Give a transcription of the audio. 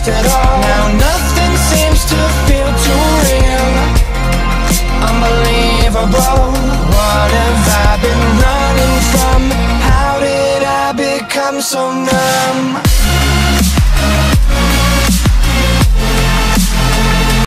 at all. Now nothing seems to feel too real. Unbelievable. What have I been running from? How did I become so numb?